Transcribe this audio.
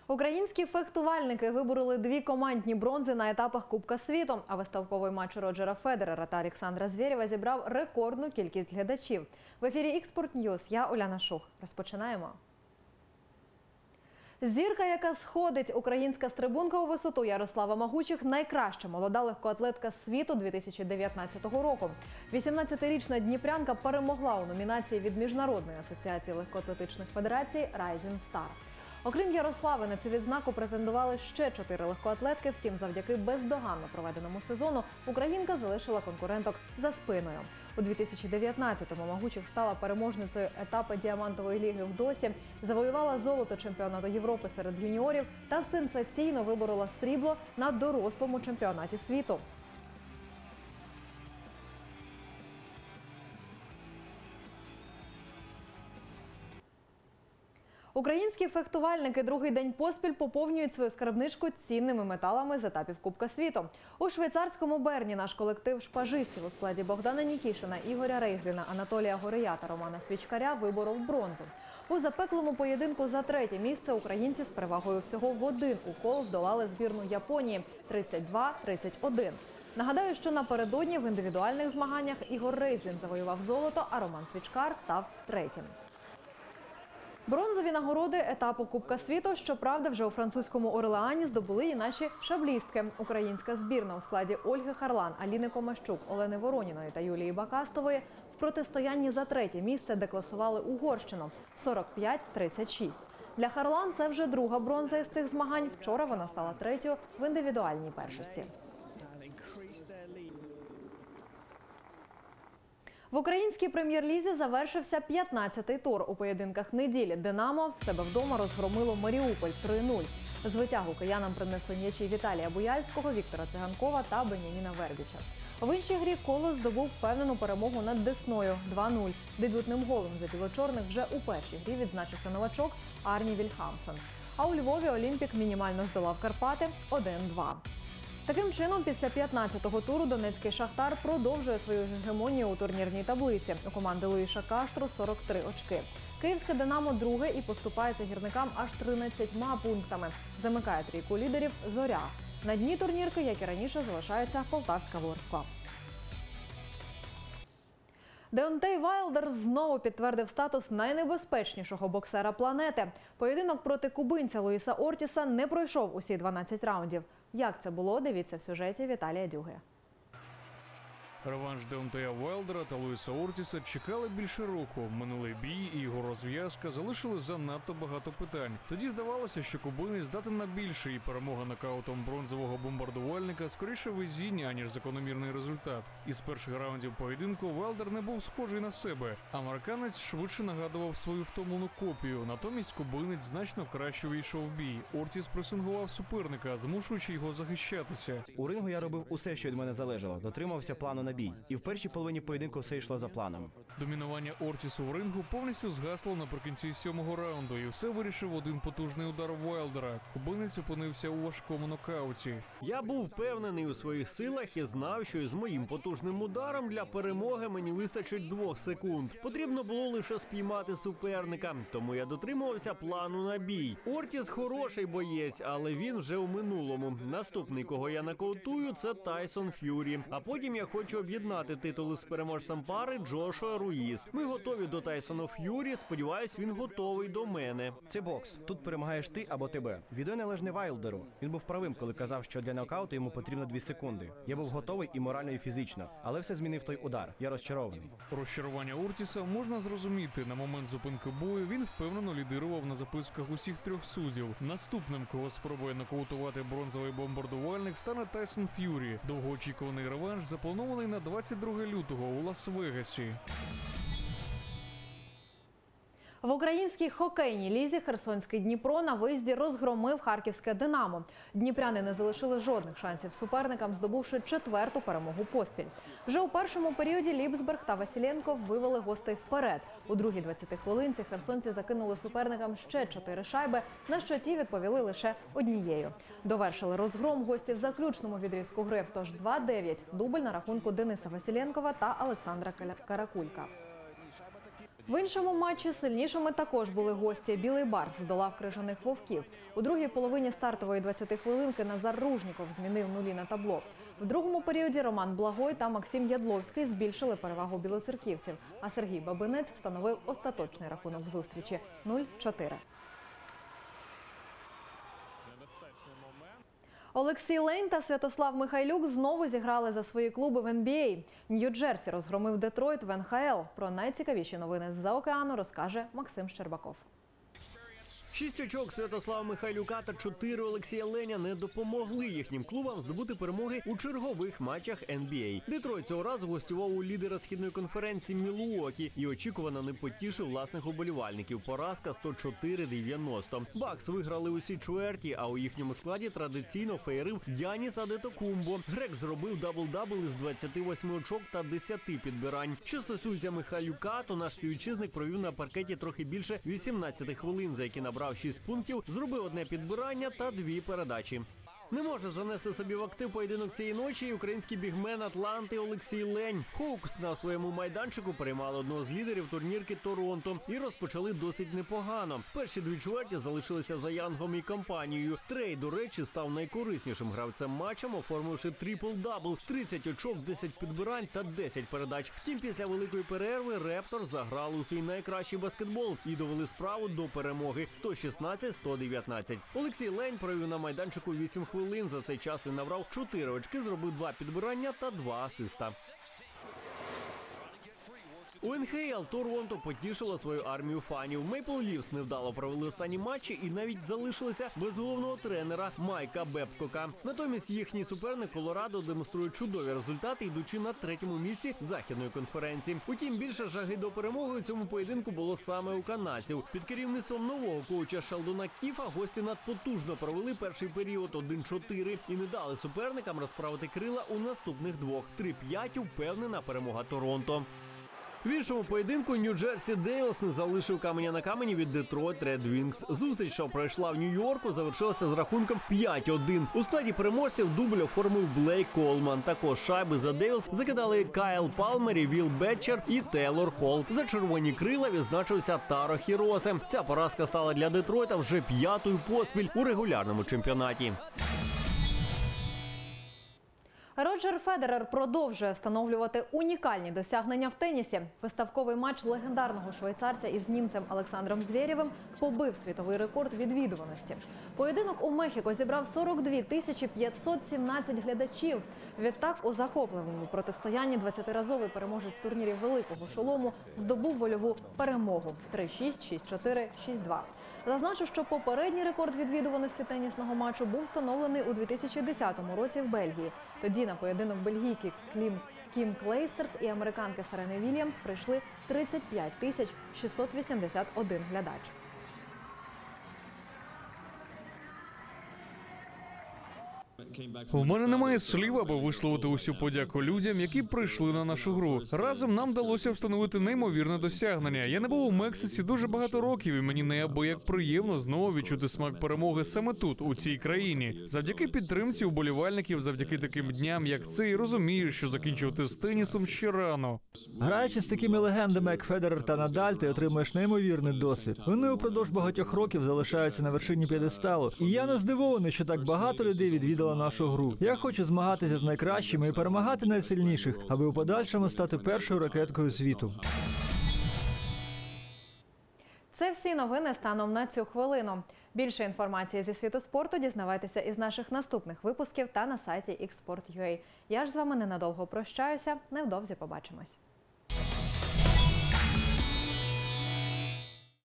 Українські фехтувальники вибороли 2 командні бронзи на етапах Кубка світу, а виставковий матч Роджера Федерера та Олександра Звєрєва зібрав рекордну кількість глядачів. В ефірі «Експорт Ньюз» я Уляна Шух. Розпочинаємо. Зірка, яка сходить, українська стрибунка у висоту Ярослава Магучих – найкраща молода легкоатлетка світу 2019 року. 18-річна дніпрянка перемогла у номінації від Міжнародної асоціації легкоатлетичних федерацій «Rising Star». Окрім Ярослави, на цю відзнаку претендували ще 4 легкоатлетки, втім завдяки бездоганно проведеному сезону українка залишила конкуренток за спиною. У 2019-му Магучих стала переможницею етапу Діамантової ліги в Досі, завоювала золото чемпіонату Європи серед юніорів та сенсаційно виборола срібло на дорослому чемпіонаті світу. Українські фехтувальники другий день поспіль поповнюють свою скарбничку цінними металами з етапів Кубка світу. У швейцарському Берні наш колектив шпажистів у складі Богдана Нікішина, Ігоря Рейгліна, Анатолія Гория та Романа Свічкаря виборов бронзу. У запеклому поєдинку за 3-є місце українці з перевагою всього в 1 укол здолали збірну Японії 32-31. Нагадаю, що напередодні в індивідуальних змаганнях Ігор Рейглін завоював золото, а Роман Свічкар став 3-м. Бронзові нагороди етапу Кубка світу, щоправда, вже у французькому Орлеані здобули і наші шаблістки. Українська збірна у складі Ольги Харлан, Аліни Комащук, Олени Вороніної та Юлії Бакастової в протистоянні за 3-є місце декласували Угорщину – 45-36. Для Харлан це вже друга бронза із цих змагань. Вчора вона стала 3-ю в індивідуальній першості. В українській прем'єр-лізі завершився 15-й тур. У поєдинках неділі «Динамо» в себе вдома розгромило Маріуполь 3-0. З витягу киянам принесли м'ячі Віталія Буяльського, Віктора Циганкова та Беняміна Вербіча. В іншій грі «Колос» здобув впевнену перемогу над «Десною» 2-0. Дебютним голом за білочорних вже у першій грі відзначився новачок Арні Вільхамсон. А у Львові «Олімпік» мінімально здолав Карпати 1-2. Таким чином, після 15-го туру донецький «Шахтар» продовжує свою гегемонію у турнірній таблиці. У команди Луїша Каштру 43 очки. Київське «Динамо» друге і поступається гірникам аж 13 пунктами. Замикає трійку лідерів «Зоря». На дні турнірки, як і раніше, залишається Полтавська Ворскла. Деонтей Вайлдер знову підтвердив статус найнебезпечнішого боксера планети. Поєдинок проти кубинця Луїса Ортіса не пройшов усі 12 раундів. Як це було, дивіться в сюжеті Віталія Дюги. Реванш Деонтея Вайлдера та Луїса Ортіса чекали більше року. Минулий бій і його розв'язка залишили занадто багато питань. Тоді здавалося, що кубинець здатен на більше, і перемога нокаутом бронзового бомбардувальника скоріше везіння, аніж закономірний результат. Із перших раундів поєдинку Вайлдер не був схожий на себе. Американець швидше нагадував свою втомлену копію. Натомість кубинець значно краще увійшов в бій. Ортіс пресингував суперника, змушуючи його захищатися. У рингу я робив усе, що від мене залежало. Дотримався плану на бій. І в першій половині поєдинку все йшло за планом. Домінування Ортісу в рингу повністю згасло наприкінці 7-го раунду, і все вирішив один потужний удар Вайлдера. Кубинець опинився у важкому нокауті. Я був впевнений у своїх силах і знав, що із моїм потужним ударом для перемоги мені вистачить 2 секунд. Потрібно було лише спіймати суперника, тому я дотримувався плану на бій. Ортіс хороший боєць, але він вже у минулому. Наступний, кого я нокаутую, це Тайсон Ф'юрі. А потім я хочу об'єднати титули з переможцем пари Джошуа Руїс. Ми готові до Тайсона Ф'юрі, сподіваюсь, він готовий до мене. Це бокс. Тут перемагаєш ти або тебе. Відео належне Вайлдеру. Він був правим, коли казав, що для нокауту йому потрібно 2 секунди. Я був готовий і морально, і фізично. Але все змінив той удар. Я розчарований. Розчарування Ортіса можна зрозуміти. На момент зупинки бою він впевнено лідирував на записках усіх 3 суддів. Наступним, кого спробує нокаутувати бронзовий бомбардувальник, стане Тайсон Ф'юрі. Довгоочікуваний реванш запланований на 22 лютого у Лас-Вегасі. В українській хокейній лізі херсонський Дніпро на виїзді розгромив харківське «Динамо». Дніпряни не залишили жодних шансів суперникам, здобувши 4-ту перемогу поспіль. Вже у першому періоді Ліпсберг та Василенко вивели гостей вперед. У другій 20 хвилинці херсонці закинули суперникам ще 4 шайби, на що ті відповіли лише однією. Довершили розгром гості в заключному відрізку гри, тож 2-9 – дубль на рахунку Дениса Василенкова та Олександра Каракулька. В іншому матчі сильнішими також були гості. Білий Барс здолав крижаних вовків. У другій половині стартової 20-хвилинки Назар Ружніков змінив нулі на табло. В другому періоді Роман Благой та Максим Ядловський збільшили перевагу білоцерківців, а Сергій Бабинець встановив остаточний рахунок зустрічі – 0-4. Олексій Лень та Святослав Михайлюк знову зіграли за свої клуби в NBA. Нью-Джерсі розгромив Детройт в НХЛ. Про найцікавіші новини з-за океану розкаже Максим Щербаков. 6 очок Святослава Михайлюка та 4 Олексія Леня не допомогли їхнім клубам здобути перемоги у чергових матчах NBA. Детройт цього разу гостював у лідера східної конференції Мілуокі і очікувано не потішив власних уболівальників. Поразка 104-90. Бакс виграли усі чверті, а у їхньому складі традиційно феєрив Яніс Адетокумбо. Грек зробив дабл-дабл із 28 очок та 10 підбирань. Що стосується Михайлюка, то наш співвітчизник провів на паркеті трохи більше 18 хвилин, за які набрав 6 пунктів, зробив одне підбирання та 2 передачі. Не може занести собі в актив поєдинок цієї ночі і український бігмен Атланти Олексій Лень. Хоукс на своєму майданчику приймали одного з лідерів турнірки Торонто і розпочали досить непогано. Перші 2 чверті залишилися за Янгом і компанією. Трей, до речі, став найкориснішим гравцем матчем, оформивши трипл-дабл – 30 очок, 10 підбирань та 10 передач. Втім, після великої перерви Рептор заграли у свій найкращий баскетбол і довели справу до перемоги – 116-119. Олексій Лень провів на майданчику 8 хвилин. За цей час він набрав 4 очки, зробив 2 підбирання та 2 асиста. У НХЛ Торонто потішило свою армію фанів. Мейпл Лівс невдало провели останні матчі і навіть залишилися без головного тренера Майка Бебкока. Натомість їхній суперник Колорадо демонструє чудові результати, йдучи на 3-му місці західної конференції. Утім, більше жаги до перемоги у цьому поєдинку було саме у канадців. Під керівництвом нового коуча Шелдона Кіфа гості надпотужно провели перший період 1-4 і не дали суперникам розправити крила у наступних двох. 3-5 упевнена перемога Торонто. В іншому поєдинку Нью-Джерсі Дейлс не залишив каменя на камені від Детройт Ред Вінгс. Зустріч, що пройшла в Нью-Йорку, завершилася з рахунком 5-1. У складі переможців дубль оформив Блейк Колман. Також шайби за Дейлс закидали Кайл Палмері, Віл Бетчер і Тейлор Холл. За червоні крила відзначився Таро Хіросе. Ця поразка стала для Детройта вже 5-ю поспіль у регулярному чемпіонаті. Роджер Федерер продовжує встановлювати унікальні досягнення в тенісі. Виставковий матч легендарного швейцарця із німцем Олександром Звєрєвим побив світовий рекорд відвідуваності. Поєдинок у Мехіко зібрав 42 517 глядачів. Відтак у захопливому протистоянні 20-разовий переможець турнірів Великого Шолому здобув вольову перемогу – 3-6, 6-4, 6-2. Зазначу, що попередній рекорд відвідуваності тенісного матчу був встановлений у 2010 році в Бельгії. Тоді на поєдинок бельгійки Кім Клейстерс і американки Серени Вільямс прийшли 35 681 глядач. У мене немає слів, аби висловити усю подяку людям, які прийшли на нашу гру. Разом нам вдалося встановити неймовірне досягнення. Я не був у Мексиці дуже багато років, і мені неабияк приємно знову відчути смак перемоги саме тут, у цій країні. Завдяки підтримці уболівальників, завдяки таким дням, як цей, розумієш, що закінчувати з тенісом ще рано. Граючи з такими легендами, як Федерер та Надаль, ти отримуєш неймовірний досвід. Вони упродовж багатьох років залишаються на вершині п'єдесталу. І я не здивований, що так багато людей відвідало нашу гру. Я хочу змагатися з найкращими і перемагати найсильніших, аби у подальшому стати першою ракеткою світу. Це всі новини станом на цю хвилину. Більше інформації зі світу спорту дізнавайтеся із наших наступних випусків та на сайті xsport.ua. Я ж з вами ненадовго прощаюся. Невдовзі побачимось.